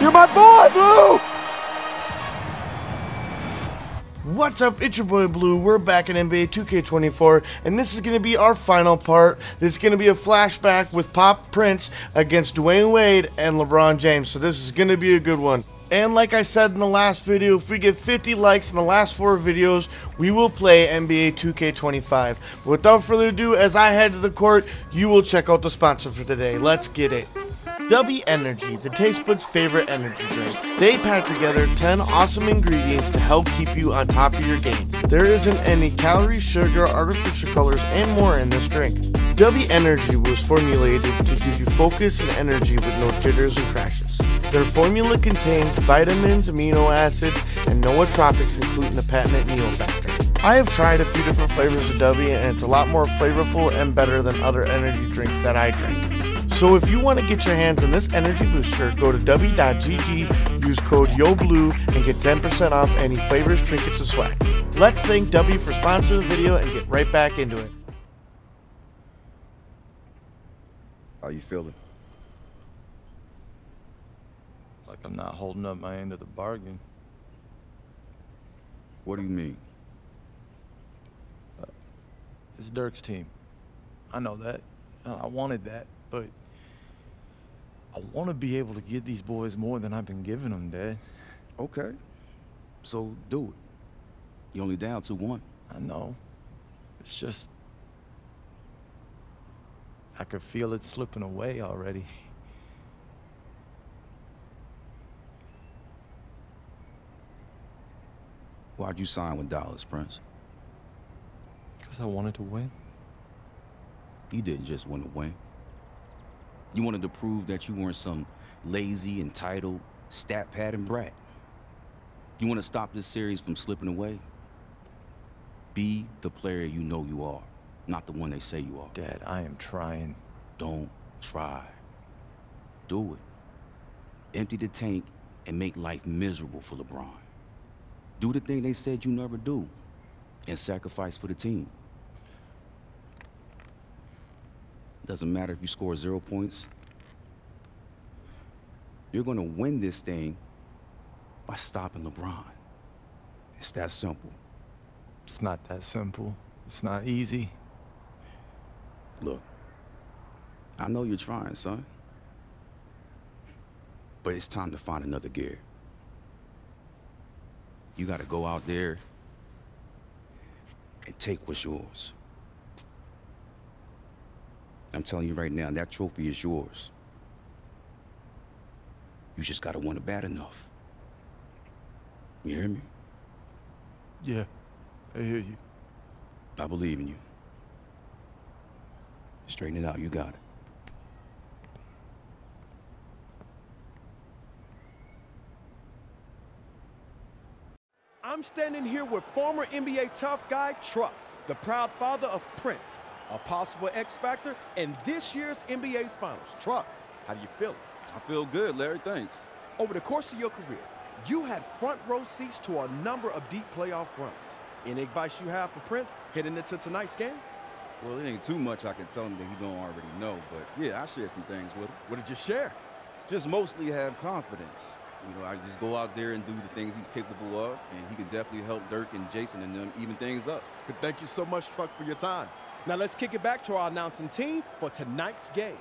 You're my boy, Blue! What's up, it's your boy Blue. We're back in NBA 2K24, and this is going to be our final part. This is going to be a flashback with Pop Prince against Dwyane Wade and LeBron James, so this is going to be a good one. And like I said in the last video, if we get 50 likes in the last 4 videos, we will play NBA 2K25. But without further ado, as I head to the court, you will check out the sponsor for today. Let's get it. Dubby Energy, the taste buds' favorite energy drink. They pack together 10 awesome ingredients to help keep you on top of your game. There isn't any calories, sugar, artificial colors, and more in this drink. Dubby Energy was formulated to give you focus and energy with no jitters and crashes. Their formula contains vitamins, amino acids, and nootropics, including the patented Neo Factor. I have tried a few different flavors of Dubby, and it's a lot more flavorful and better than other energy drinks that I drink. So if you want to get your hands on this energy booster, go to dubby.gg, use code YOBLUE, and get 10% off any flavors, trinkets, and swag. Let's thank Dubby for sponsoring the video and get right back into it. How you feeling? Like I'm not holding up my end of the bargain. What do you mean? It's Dirk's team. I know that. I wanted that, but I want to be able to give these boys more than I've been giving them, Dad. Okay. So do it. You only down 2-1. I know. It's just I could feel it slipping away already. Why'd you sign with Dallas, Prince? Because I wanted to win. You didn't just want to win. You wanted to prove that you weren't some lazy, entitled, stat-padding brat. You want to stop this series from slipping away? Be the player you know you are, not the one they say you are. Dad, I am trying. Don't try. Do it. Empty the tank and make life miserable for LeBron. Do the thing they said you never do and sacrifice for the team. Doesn't matter if you score 0 points. You're going to win this thing by stopping LeBron. It's that simple. It's not that simple. It's not easy. Look, I know you're trying, son. But it's time to find another gear. You got to go out there and take what's yours. I'm telling you right now, that trophy is yours. You just gotta want it bad enough. You hear me? Yeah, I hear you. I believe in you. Straighten it out, you got it. I'm standing here with former NBA tough guy Truck, the proud father of Prince, a possible X Factor in this year's NBA's Finals. Truck, how do you feel? I feel good, Larry, thanks. Over the course of your career, you had front row seats to a number of deep playoff runs. Any advice you have for Prince heading into tonight's game? Well, it ain't too much I can tell him that he don't already know, but yeah, I share some things with him. What did you share? Just mostly have confidence. You know, I just go out there and do the things he's capable of, and he can definitely help Dirk and Jason and them even things up. But thank you so much, Truck, for your time. Now let's kick it back to our announcing team for tonight's game.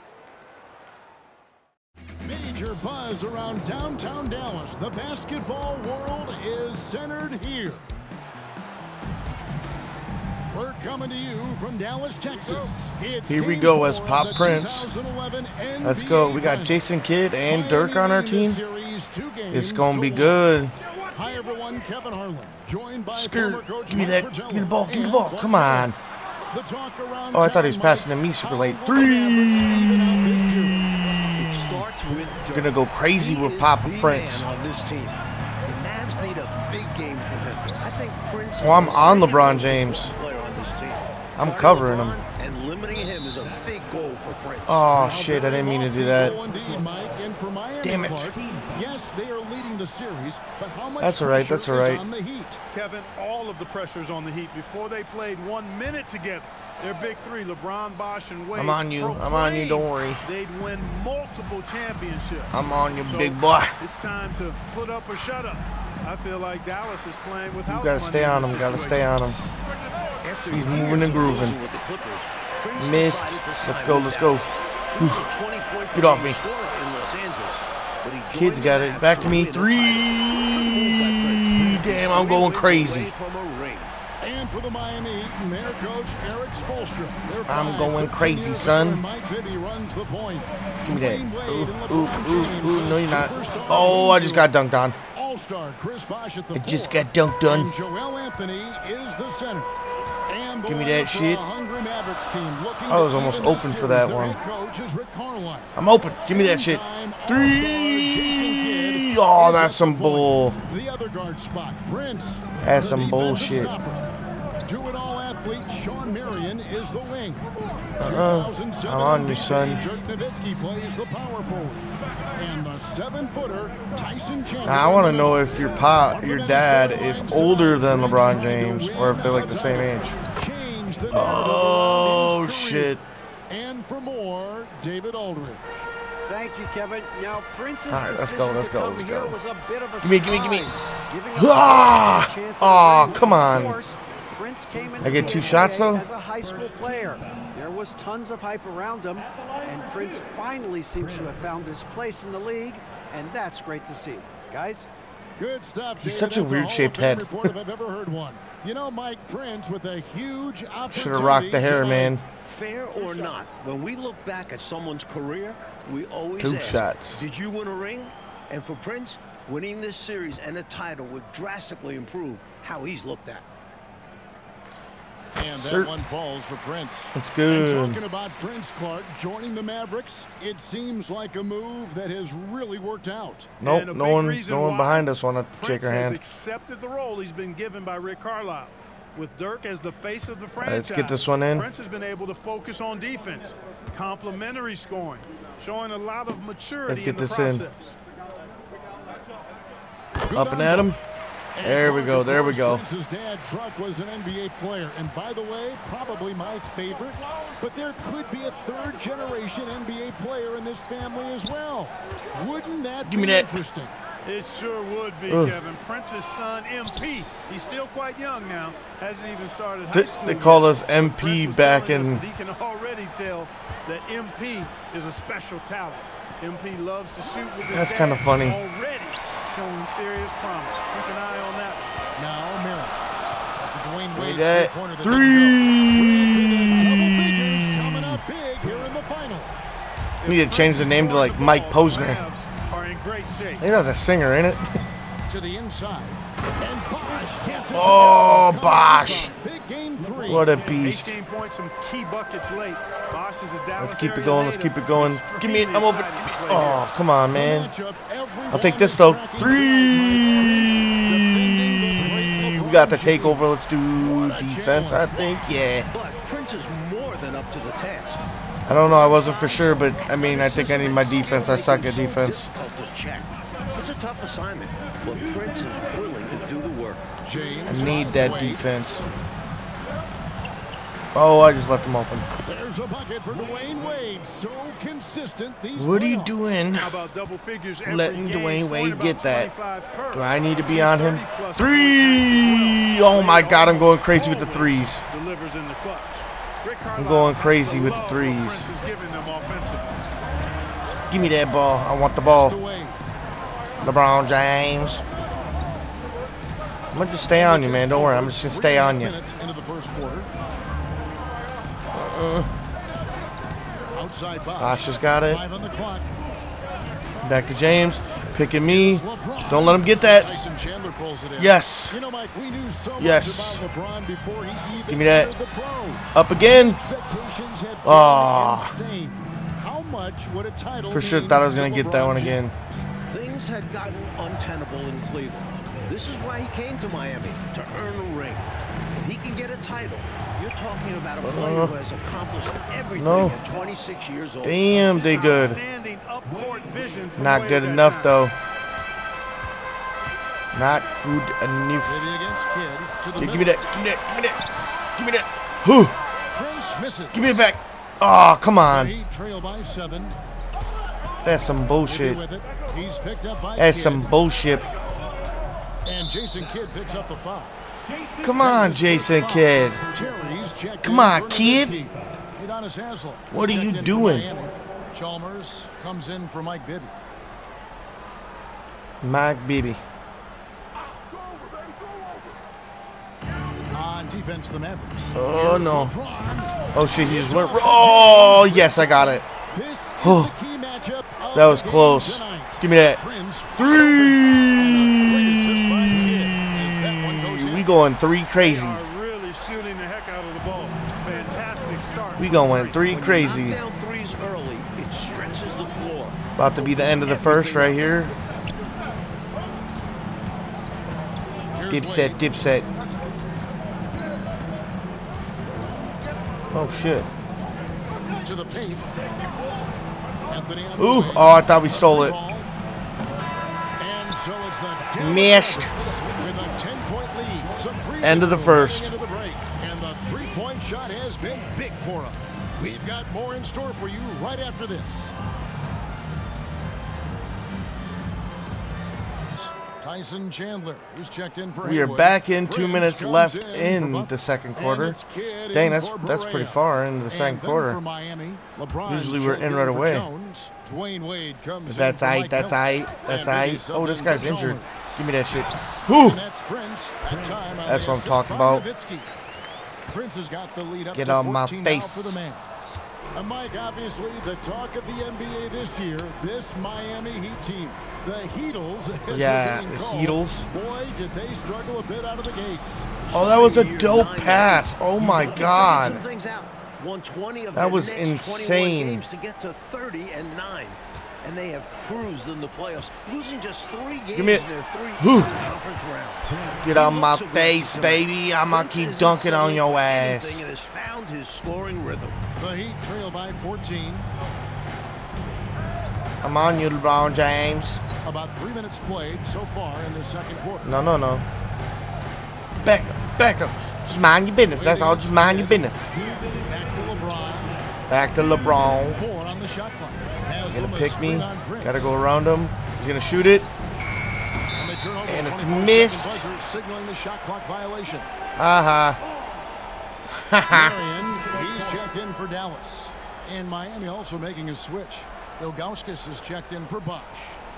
Major buzz around downtown Dallas. The basketball world is centered here. We're coming to you from Dallas, Texas. Here we go as Pop Prince. Let's go. We got Jason Kidd and Dirk on our team. It's going to be good. Hi, everyone. Kevin Harlan, joined by Skirt. Give me that. Give me the ball. Give me the ball. Come on. Oh, I thought he was passing to me super late. 3. You're going to go crazy with Pop Prince. Oh, I'm on LeBron James. I'm covering him. Oh, shit. I didn't mean to do that. Damn it. Yes, they are leading the series, but how much That's all right. That's all pressure right. is on the Heat? Kevin, all of the pressure's on the Heat. Before they played 1 minute together, their big three, LeBron, Bosh, and Wade. I'm on you. I'm on you. Don't worry. They'd win multiple championships. I'm on you, So big boy. it's time to put up or shut up. I feel like Dallas is playing with house You gotta money stay in on this him. Gotta stay situation. on him. He's moving and grooving. Missed. Let's go. Let's go. Get off me. Kids got it. Back to me. 3. Damn, I'm going crazy. And for the Miami Heat and their coach, Eric Spoelstra. I'm going crazy, son. Mike Bibby runs the point. Give me that. Dwyane Wade Ooh, and ooh, LeBron ooh, James ooh. No, are you're not. superstar Oh, I just got dunked on. All-star Chris Bosh at the I just four. got dunked on. And Joel Anthony is the center. And the Give me winner that for shit. a hungry Mavericks team looking I was to almost even the open for series. that Their one. head coach is Rick Carlisle. I'm open. Give me that shit. 3. Oh, that's some bull. The other guard spot, Prince. That's the some defensive bullshit. stopper. Do-it-all athlete Sean Marion is the wing. I'm on you, son. Dirk Nowitzki plays the power forward. And the 7-footer Tyson Chandler. Now, I want to know if your dad is older than LeBron James or if they're like the same age. Change the narrative Oh, around his shit. career. And for more, David Aldridge. Thank you, Kevin. Now, Prince's All right, let's go, let's decision go, to let's come go. here was a bit of a Gimme, gimme, gimme. surprise, giving us Ah! a chance at Aw, a ring. come on. Of course, Prince came into I get the 2 shots, NBA though? As a high school player, there was tons of hype around him, and Prince finally seems to have found his place in the league, and that's great to see, guys. Good stuff. He's David. such a That's weird-shaped Hall of Fame head. report if I've ever heard one. You know, Mike Prince with a huge opportunity. Should have rocked the hair, tonight. man. Fair or not, when we look back at someone's career, we always 2 ask, shots. did you win a ring? And for Prince, winning this series and a title would drastically improve how he's looked at. And that Sir. one falls for Prince. It's And good. talking about Prince Clark joining the Mavericks, it seems like a move that has really worked out. Nope, And a no big one reason why behind us want to shake Prince our has hand. accepted the role he's been given by Rick Carlisle. With Dirk as the face of the franchise, Let's get this one in. Prince has been able to focus on defense, complementary scoring, showing a lot of maturity Let's get in the this in. process. Up and at him. There we go, there we go. Prince's dad, Truck, was an NBA player. And by the way, probably my favorite. But there could be a 3rd-generation NBA player in this family as well. Wouldn't that Give me be that. interesting? It sure would be, Ugh. Kevin. Prince's son, MP, he's still quite young now, hasn't even started high school They yet. called us But MP Prince was back telling us in. that he can already tell that MP is a special talent. MP loves to shoot with his That's dad, kinda funny. Already showing serious promise. Keep an eye on that. Now, Miller. After Dwyane Give me Wade's that. three-pointer that 3. double figures coming up big here in the final. We need to change the name to like Mike Posner. Mavs are in great shape. He was a singer, ain't it? To the inside. And Bosh gets it Oh, together. Bosh. Big game 3. What a beast. 18 points, some key buckets late. Bosh is a Dallas Let's keep it area going. Let's native. keep it going. Give me it. I'm open. Excited to Give me, play here. oh, come on, man. Matchup, everyone I'll take this is though. tracking 3. We got the takeover. Let's do defense, I think. Yeah. But Prince is more than up to the task. I don't know. I wasn't for sure, but I mean, I think I need my defense. I suck at defense. Difficult to check. It's a tough assignment, but Prince is willing to do the work. James I need that Wade. defense. Oh, I just left him open. There's a bucket for Dwyane Wade. So consistent these What are you playoffs. doing? How about double figures every Letting game, Dwyane scoring Wade about get that. 25 per. Do I need to be on him? 30+ 3. Oh my God, I'm going crazy with the threes. Delivers in the clutch. Rick I'm Carlisle going has crazy to with the love what threes. Prince is giving them offensively. Give me that ball. I want the ball. Wade. LeBron James. I'm gonna just stay on you, man. Don't worry. I'm just gonna stay on you. Minutes into the first quarter. Outside Bosh. Bosh just got it. 5 on the clock. Back to James. Picking me. Don't let him get that. Tyson Chandler pulls it in. Yes. You know, Mike, we knew so Yes. much about LeBron before he even Give me that. entered the pros. Up again. Expectations had been Ah. insane. How much would a title For sure mean thought I was to gonna get that LeBron one James? again. Things had gotten untenable in Cleveland. This is why he came to Miami, to earn a ring. If he can get a title, you're talking about a player who has accomplished everything No. at 26 years old. Damn, they good. Outstanding up-court vision from Not Wade good that enough time. though. Not good enough. Bibby against Kidd to the Give me middle. that. Give me that. Give me that. Give me that. Whew. Prince misses. Give me it back. Oh, come The on. Heat trail by 7. That's some bullshit. With it. He's picked up by That's Kidd. some bullshit. And Jason Kidd picks up the foul. Come on, Jason Kidd. Terry's checked Come in on, for kid. Nowitzki. Udonis Haslem What are checked you in for doing? Miami. Chalmers comes in for Mike Bibby. Mike Bibby. On defense, the Mavericks. Oh, Here's no. LeBron. Oh, shit. He just went. Oh, yes, I got it. This is Oh. the key matchup of That was the game close. tonight. Give me that. Prince 3. We going 3 crazy. They are really shooting the heck out of the ball. Fantastic start. We going 3 crazy. Knock down threes early, it stretches the floor. About to be the end of the first right here. Dip set, dip set. Oh shit. To the paint. Anthony on the Ooh, wing. oh, I thought we stole it. And so it's the Dallas Missed. Mavericks with a 10-point lead. Some End of the first. into the break. And the three-point shot has been big for him. We've got more in store for you right after this. Tyson Chandler is checked in for We are Haywood. back in 2 Prince minutes comes left in for in Butler. the second And quarter. it's Kidd Dang, in that's for pretty Barea. far into the And second then quarter. for Miami, LeBron Usually we're in checked right for away. Jones. Dwyane Wade comes But in that's for aight, Mike that's Miller. aight, that's And Bibby aight. Oh, subbed this in guy's for injured. Chalmers. Give me that shit. Whew. And that's Prince. That time on That's the what I'm assist talking by about. Nowitzki. Prince has got the lead up Get to on my 14 now face. for the Mavs. And Mike, obviously the talk of the NBA this year, this Miami Heat team, the Heatles. as Yeah, they're being the called. Heatles. Boy, did they struggle a bit out of the gates. Oh, that was a dope pass. Oh my god. Some things out. Won 20 of That their was next 21 insane. games to get to 30-9. And they have cruised in the playoffs, losing just 3 games Give me it. in their 3 Whew. conference rounds. Get on my face, baby. I'ma keep dunking on your ass. And has found his scoring rhythm. The Heat trail by 14. I'm on you, LeBron James. About 3 minutes played so far in the second quarter. No, no, no. Back up, back up. Just mind your business. That's all. Just mind your business. Back to LeBron. Back to LeBron. 4 on the shot clock. He's gonna Haslem, a pick me. screen on Prince. Gotta go around him. He's gonna shoot it. And they turn over And it's 24-second missed. buzzer, signaling the shot clock violation. Haha. Marion, he's checked in for Dallas. And Miami also making a switch. Ilgauskas is checked in for Bosch.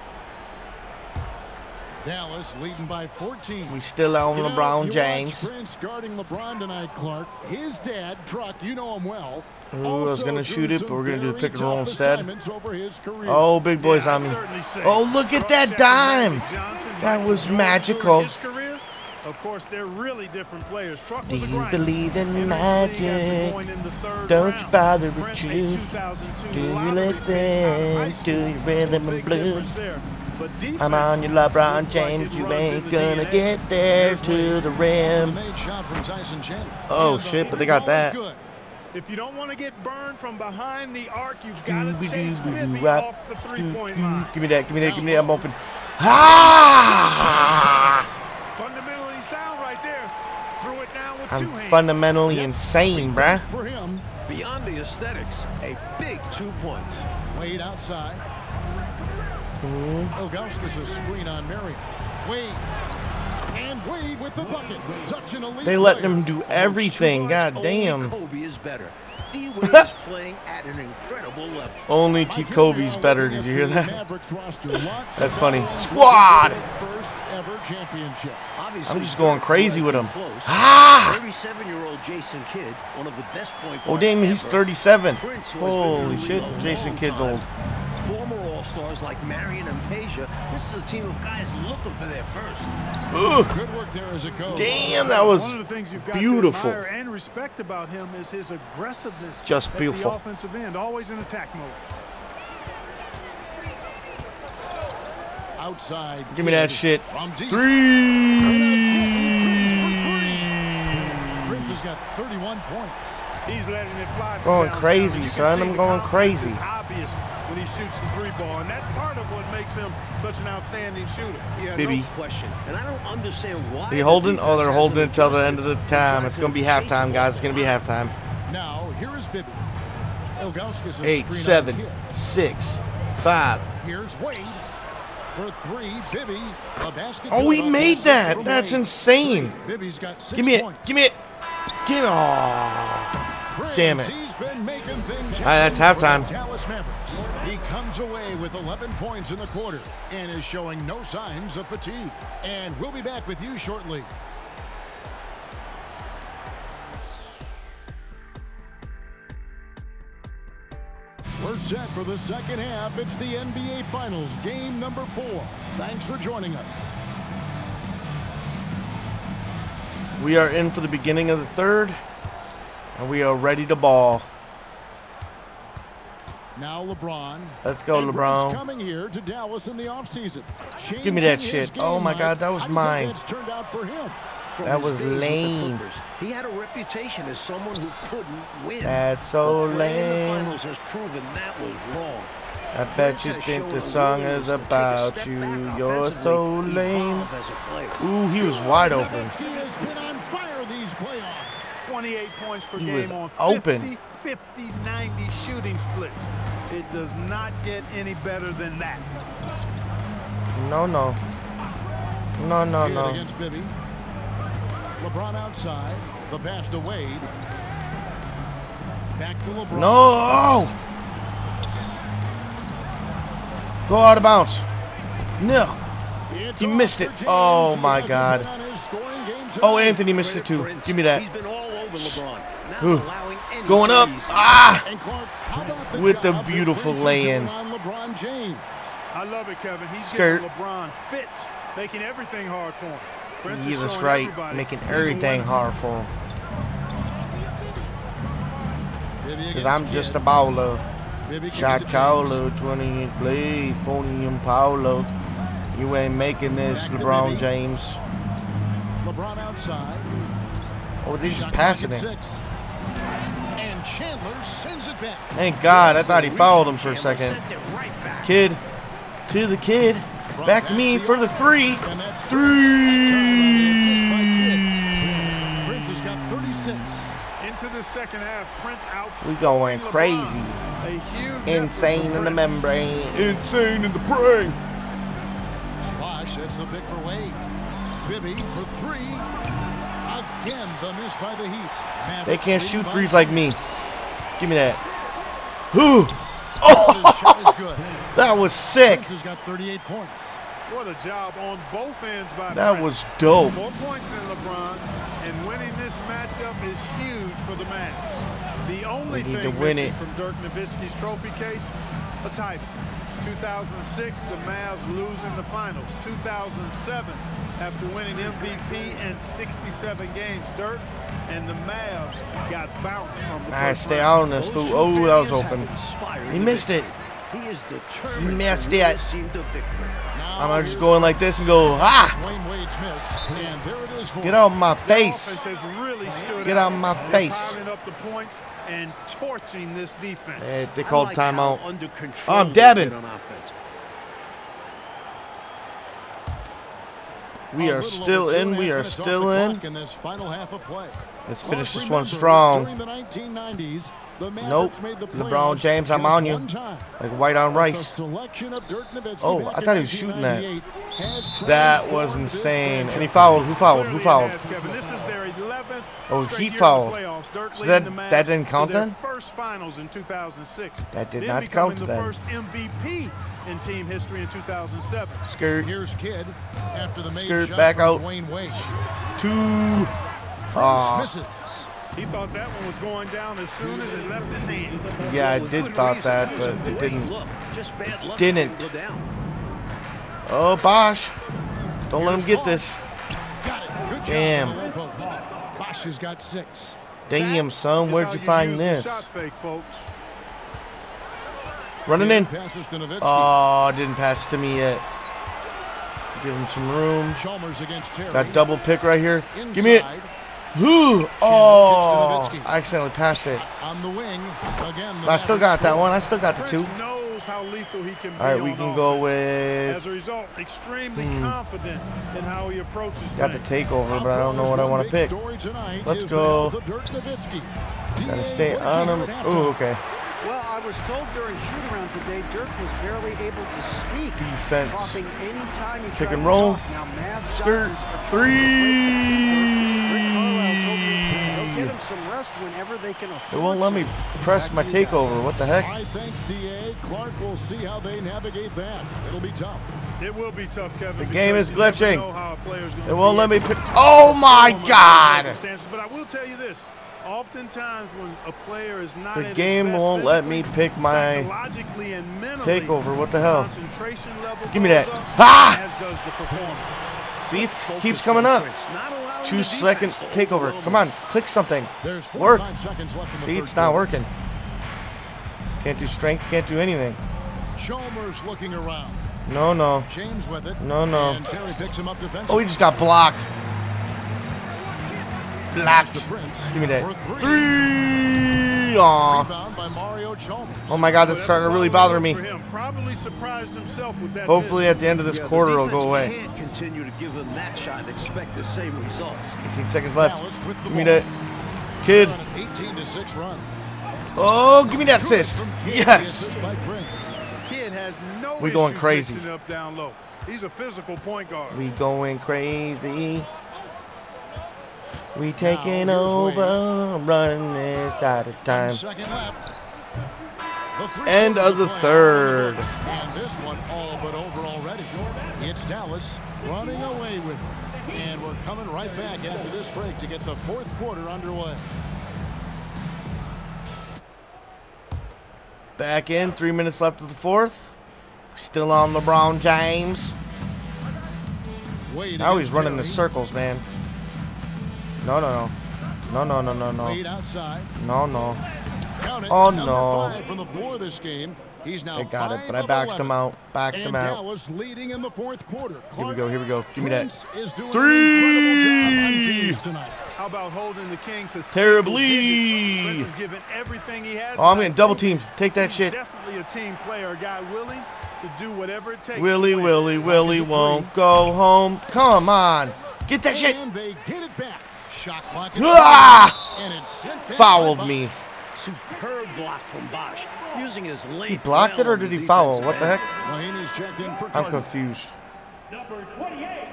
Dallas leading by 14. We still on You know, LeBron you James. watch Prince guarding LeBron tonight, Clark. His dad, Truck, you know him well. Ooh, I was also gonna drew shoot it, some but we're gonna do the very pick and roll tough instead. assignments over his career. Oh, big boy's Yeah, on I'd me. certainly say. Oh, look at that Cross-checking dime. Magic Johnson, That Michael was Jordan magical. during his career. Of course, they're really different players. Truck Do was a you grinder. believe in Entered the league magic? after going in the third Don't you round. bother with Prince, a truth. 2002 Do you lottery pick out of listen high to school. your rhythm and Big blues? difference there. But I'm on you, LeBron looks like James. it You runs in ain't the gonna DNA. get there to the rim. Made shot from Tyson Chandler. Oh, And the shit, but they got ball is that. good. If you don't want to get burned from behind the arc, you've got to chase Bibby Scooby-Doo-rap. off the three-point line. Give me that, give me that, give me that. I'm open. Ah! Fundamentally sound right there. Threw it down with I'm two hands. fundamentally insane, bruh. For him, Beyond the aesthetics, a big 2 points. Wade outside. Mm-hmm. Ilgauskas a screen on Marion. Wade. And Wade with the bucket. Such an elite They letting player. him do everything. God damn. Only Kobe is better. D-Wade is playing at an incredible level. Only keep Kobe's better. Did you hear that? Mavericks roster. Lots That's of funny. guys Squad! with their first ever championship. Obviously, I'm just going crazy with him. close. Ah! 37-year-old Jason Kidd, one of the best point Oh, guards damn, he's ever. 37. Prince, who has been Holy in the shit, league a Jason long Kidd's time. old. Former All-Stars like Marion and Peja. This is a team of guys looking for their first. Ugh. Good work there as it goes. Damn, that was One of the things you've got beautiful. to admire and respect about him is his aggressiveness. Just at beautiful. the offensive end, always in attack mode. Outside. Give me that shit. From deep. 3. Prince has got 31 points. He's letting it fly. Going crazy, son. I'm going crazy. It's obvious when he shoots the three ball, and that's part of what makes him such an outstanding shooter. Yeah, Bibby. no question. And I don't understand why. Are you holding? Oh, they're holding it until the end of the time. It's going to be halftime, guys. It's going to be halftime. Now, here is Bibby. 8, 7, 6, 5. Here's Wade for 3. Bibby, a basket. Oh, he made that. That's insane. Bibby's got 6 Give me it. points. Give me it. Give me it. Oh, damn it. He's been making things All right, that's halftime. Dallas Mavericks. He comes away with 11 points in the quarter and is showing no signs of fatigue. And we'll be back with you shortly. We're set for the second half. It's the NBA Finals, game number 4. Thanks for joining us. We are in for the beginning of the third, and we are ready to ball. Now LeBron. Let's go, And LeBron. coming here to Dallas in the offseason. Give me that Changing his shit. Oh my game, God, that was Mike. How do you mine. think it's turned out for him? From That his was days with the lame. Clippers, he had a reputation as someone who couldn't win. That's so But playing in the lame. finals has proven that was wrong. I bet you think the song is about you. You're so lame. Ooh, he was wide open. He has been on fire these playoffs. 28 points per He game was on open. 50, 90 shooting splits. It does not get any better than that. No, no. No, no, Good no. against Bibby. LeBron outside. The pass to Wade. Back to LeBron. No! Go out of bounds. No. He missed it. Oh my God. Oh, Anthony missed it too. Give me that. He's been all over LeBron. Not Ooh. allowing any Going up. threes. Ah! And Clark, how about With the job that beautiful Prince is lay-in. doing on LeBron James? I love it, Kevin. He's Skirt. giving LeBron fits, making everything hard for him. Prince Yeah, is that's showing right. everybody Making he's a everything winner. hard for him. Bibby Because against I'm Kidd. just a baller. Bibby kicks Shot to caller, 20-inch blade, 40 Paulo. You ain't making this, Back to LeBron Bibby. James. LeBron outside. Oh, they just Shot passing clock it. at 6. And Chandler sends it back. Thank God, I thought he fouled him for a second. Sent it right back. Kid, to the kid. Back to me for the 3. And that's 3. Prince has got 36. Into the second half, Prince out. We going crazy. A huge Insane effort in the from Prince. membrane. Insane in the brain. Bosh, that's the pick for Wade. Bibby for 3. Again, the miss by the Heat. They can't shoot Mavericks threes like me. Give me that. Who? His shot is good. That was sick. Prince has got 38 points. What a job on both ends by That Prince. was dope. More points than LeBron, and winning this matchup is huge for the Mavs. The only We need thing to win missing it. from Dirk Nowitzki's trophy case, a title. 2006, the Mavs lose in the finals. 2007, after winning MVP in 67 games, Dirk and the Mavs got bounced from the All right, first stay round. out on this fool. Those Oh, two that was failures open. have inspired He the missed it. victory. He is determined He missed to lead it. his team to victory. I'm gonna just going like this and go, ah! Dwyane Wade's miss, and there it is for Get out my The face. offense has really stood Get out my in face. piling up the points and torching this defense. They I called like how timeout. under Oh, control I'm they dabbing. get on offense. We a are little still over 2.5 in. We are minutes off still the in. clock in this final half of play. Let's finish Clark, this one remember, strong. during the 1990s, the Nope. Mavericks made the LeBron playoffs James, I'm just on you. one time. Like white on The rice. selection of Dirk Nowitzki Oh, back I in thought he was shooting that. 1998 has That transformed was this insane. And he franchise. fouled. Who fouled? Who Clearly fouled? it has, Kevin. This is their 11th Oh, straight he year in the fouled. playoffs. Dirk So leading the that Mavs didn't count to their then? first finals in 2006. That did then not becoming count the then. first MVP in team history in 2007. Skirt. Here's Kidd after the made Skirt shot back from out. Dwyane Wade. 2. Prince Aw. misses. He thought that one was going down as soon as it left his hand. Yeah, I With did good thought reason. that, It was a but it great didn't. look. Just bad luck Didn't. to go down. Oh, Bosh. Don't let him get this. Got it. Good job Damn. on the low post. Bosh has got 6. Damn, son. Is Where'd how you find use the this? shot fake, folks. Running in. Passes to Nowitzki. Oh, didn't pass it to me yet. Give him some room. Chalmers against Terry. Got double pick right here. Give me it. Inside. Ooh, oh, I accidentally passed it. On the wing again. But I still got that one. I still got the 2. Knows how lethal he can be. All right, we can go with. As a result, extremely confident in how he approaches. Got the takeover, but I don't know what I want to pick. Let's go. Gotta stay on him. Ooh, okay. Well, I was told during shoot-around today, Dirk was barely able to speak. Defense. Coughing any time he Pick tried and to roll. talk. Now, Mavs Skirt. doctors are 3. they'll get him some rest whenever they can afford. It won't let me press my takeover. What the heck? All right, thanks, DA. Clark will see how they navigate that. It'll be tough. It will be tough, Kevin. The game is glitching. It won't let me pick. Oh my God! But I will tell you this. Oftentimes when a player is not The game won't let me pick my takeover. What the hell? Give me that. Ah! See, it keeps coming up. Choose second takeover. Come on, click something. Work. See, it's not working. Can't do strength, can't do anything. Chalmers looking around. No, no. James with it. No, no. And Terry picks him up defensively. Oh, he just got blocked. Blocked. Give me that. 3. Aw. Oh my God, that's starting to really bother me. Hopefully at the end of this quarter it'll go away. Can't continue to give him that shot and expect the same results. 18 seconds left. Give me that. Kid. 18-6 run. Oh, give me that assist. Yes. Kid has no We going crazy. up down low. He's a physical point guard. We going crazy. We taking over, running this out of time. Second left. End of the third. And this one all but over already. It's Dallas running away with it. And we're coming right back after this break to get the fourth quarter underway. Back in, 3 minutes left of the fourth. Still on LeBron James. Now he's running the circles, man. No, no, no. No, no, no, no, no. No, no. Oh, no. From the floor this game. He's now they got it, but I baxed him out. Baxed him out. Dallas leading in the fourth quarter. Here we go, here we go. Give me that. 3. How about holding the king to terribly? Everything he has. Oh, I'm getting double teamed. Take that shit. Definitely a team player, a guy willing to do whatever it takes. Willie won't go home. Come on. Get that shit. And they get it back. Shot clock. Fouled me. Superb block from Bosch. Using his length. He blocked it or did he foul? What the heck? Mahinmi's checked in for I'm confused. Number 28,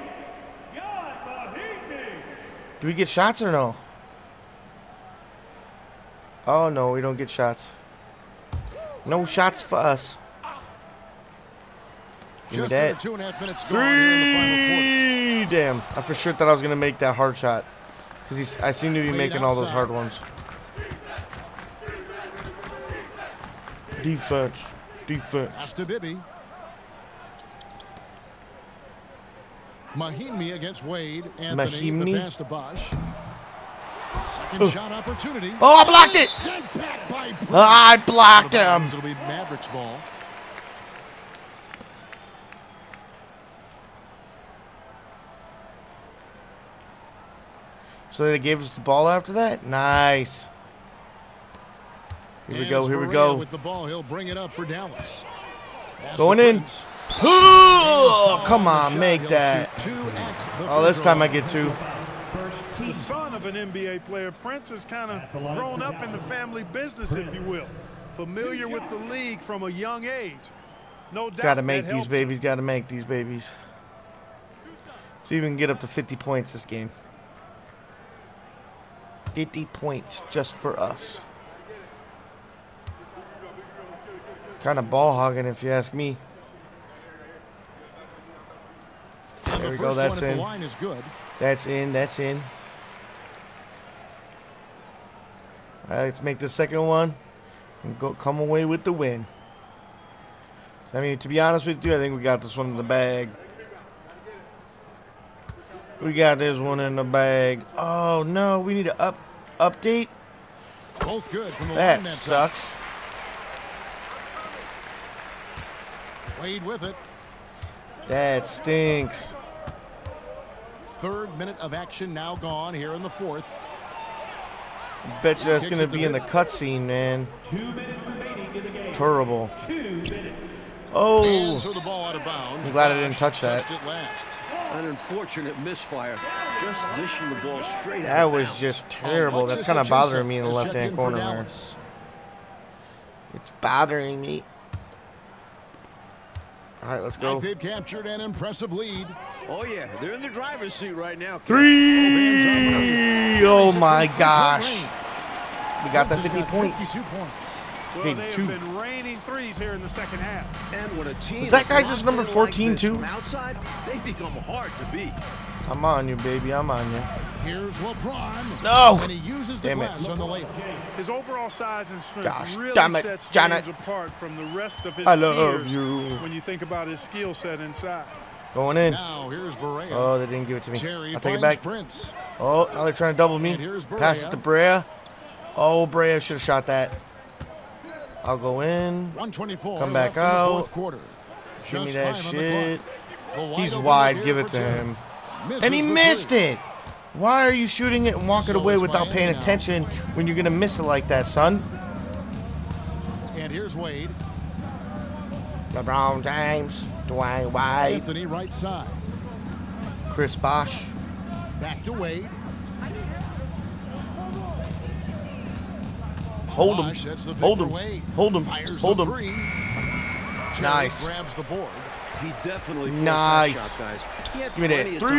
do we get shots or no? Oh no, we don't get shots. No shots for us. Give me that. 2.5 minutes gone 3. Here in the final quarter. Damn, I for sure thought I was gonna make that hard shot because I seem to be making all those hard ones. Defense. Pass to Bibby. Mahinmi against Wade. Anthony, the pass to Bosch. Second shot opportunity. Oh, I blocked it. I blocked him. It'll be Mavericks ball. So they gave us the ball after that? Nice. Here we go, here we go. With the ball, he'll bring it up for Dallas. Going in. Oh, come on, make that. Oh, this time I get 2. The son of an NBA player, Prince has kind of grown up in the family business, if you will. Familiar with the league from a young age. No doubt. Gotta make these babies, gotta make these babies. See if we can get up to 50 points this game. 50 points just for us. Kind of ball hogging, if you ask me. There we go. That's in. That's in. That's in. All right, let's make the second one and come away with the win. I mean, to be honest with you, I think we got this one in the bag. We got this one in the bag. Oh no, we need to update. Both good from the that sucks. Wade with it. That stinks. 3rd minute of action now gone here in the 4th. Bet you that's going to be in the cutscene, man. Terrible. Oh. So the ball out of bounds. I'm glad I didn't touch that. An unfortunate misfire. Just dishing the ball straight out. That was just terrible. That's kind of bothering me in the left-hand corner there. It's bothering me. All right, let's go. They've captured an impressive lead. Oh, yeah. They're in the driver's seat right now. 3! Oh, my gosh. We got the 50 points. 52 points. Well, they have been raining threes here in the second half. And when a team is that guy just number 14 like too? From outside, they become hard to beat. I'm on you, baby. I'm on you. Here's LeBron. No. And he uses the glass on the layup. His overall size and strength really sets Janet. James apart from the rest of his I love peers you. when you think about his skill set inside. Going in. Now here's Barea. Oh, they didn't give it to me. Terry I'll take it back. Prince. Oh, now they're trying to double me. Pass it to Brea. Oh, Brea should have shot that. I'll go in. 124. Come back out. Give me that shit. He's wide. Give it to him. And he missed it. Why are you shooting it and walking away without paying attention when you're going to miss it like that, son? And here's Wade. LeBron James. Dwyane Wade. Anthony right side. Chris Bosh. Back to Wade. Hold him. Hold him. Hold him. Hold him. Nice. Grabs the board. He definitely nice. Shot, guys. Give me that. 3.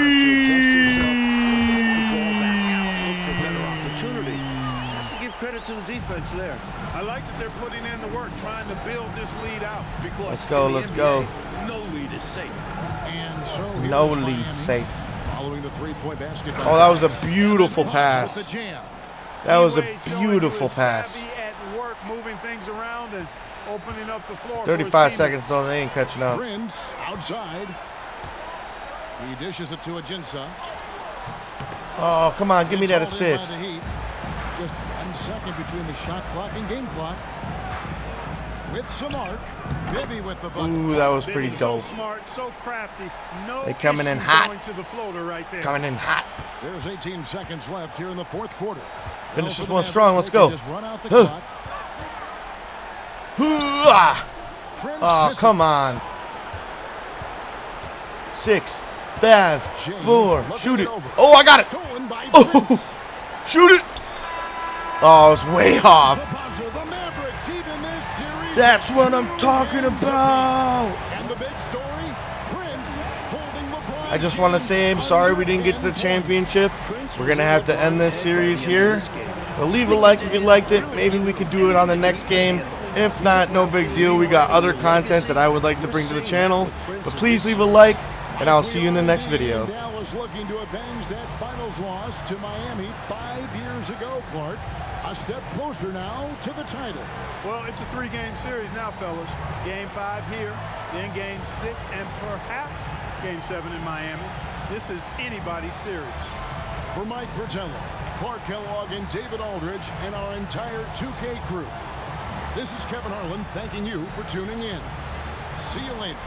Opportunity. Have to give credit to the defense there. I like that they're putting in the work, trying to build this lead out. Because let's go. Let's go. No lead is safe. And so no lead safe. Following the three-point basket. Oh, that was a beautiful pass. That was a beautiful pass. At work, moving things around and opening up the floor. 35 seconds though, they ain't catching up. Prince outside. He dishes it to Ajinça. Oh, come on, give me that assist. Just 1 second between the shot clock and game clock. With some arc. Bibby with the bucket. Ooh, that was pretty dope. So smart, so crafty. No they coming in hot. Going to the floater right there. Coming in hot. There's 18 seconds left here in the fourth quarter. Finish this one strong. Let's go. Just run out the clock. Oh, come on. 6, 5, 4. Shoot it. Oh, I got it. Oh, shoot it. Oh, it's way off. That's what I'm talking about. I just want to say I'm sorry we didn't get to the championship. We're going to have to end this series here. But leave a like if you liked it. Maybe we could do it on the next game. If not, no big deal. We got other content that I would like to bring to the channel. But please leave a like, and I'll see you in the next video. Dallas looking to avenge that finals loss to Miami 5 years ago, Clark. A step closer now to the title. Well, it's a 3-game series now, fellas. Game 5 here, then Game 6, and perhaps Game 7 in Miami. This is anybody's series. For Mike Fratello, Clark Kellogg, and David Aldridge, and our entire 2K crew, this is Kevin Harlan thanking you for tuning in. See you later.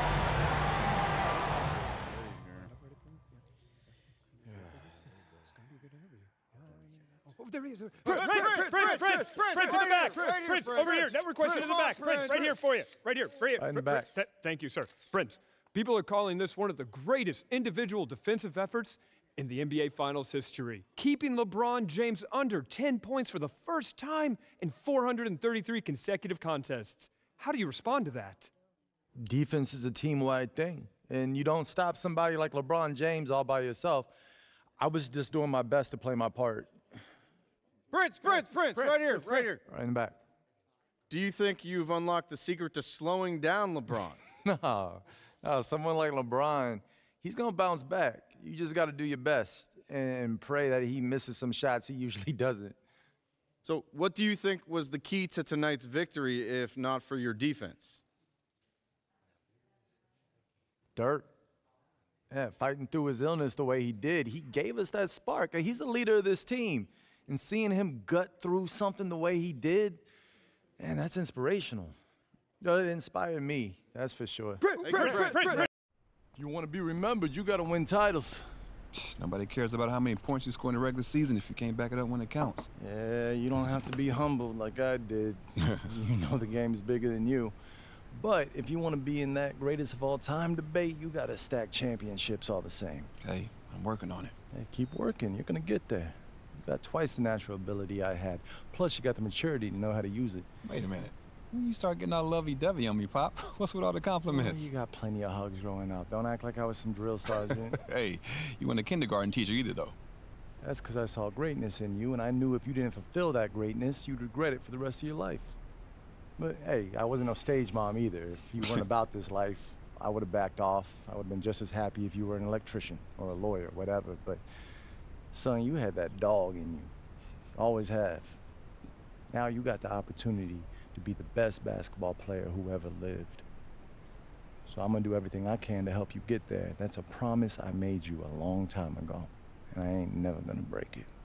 There he is. Prince, in the back. Prince, over here. Network question in the back. Prince, right here for you. Right here. Right in the back. Thank you, sir. Prince, people are calling this one of the greatest individual defensive efforts in the NBA Finals history, keeping LeBron James under 10 points for the first time in 433 consecutive contests. How do you respond to that? Defense is a team-wide thing, and you don't stop somebody like LeBron James all by yourself. I was just doing my best to play my part. Prince, right here. Right in the back. Do you think you've unlocked the secret to slowing down LeBron? No, someone like LeBron, he's going to bounce back. You just got to do your best and pray that he misses some shots he usually doesn't. So what do you think was the key to tonight's victory, if not for your defense? Dirk. Yeah, fighting through his illness the way he did, he gave us that spark. He's the leader of this team. And seeing him gut through something the way he did, man, that's inspirational. It inspired me, that's for sure. Prince. If you want to be remembered, you got to win titles. Nobody cares about how many points you score in the regular season if you can't back it up when it counts. Yeah, you don't have to be humbled like I did. You know the game's bigger than you. But if you want to be in that greatest of all time debate, you got to stack championships all the same. Hey, I'm working on it. Hey, keep working. You're going to get there. You got twice the natural ability I had. Plus, you got the maturity to know how to use it. Wait a minute. When you start getting all lovey-dovey on me, Pop, what's with all the compliments? You got plenty of hugs growing up. Don't act like I was some drill sergeant. Hey, you weren't a kindergarten teacher either, though. That's because I saw greatness in you, and I knew if you didn't fulfill that greatness, you'd regret it for the rest of your life. But, hey, I wasn't no stage mom either. If you weren't about this life, I would have backed off. I would have been just as happy if you were an electrician or a lawyer, whatever. But, son, you had that dog in you. Always have. Now you got the opportunity to be the best basketball player who ever lived. So I'm gonna do everything I can to help you get there. That's a promise I made you a long time ago, and I ain't never gonna break it.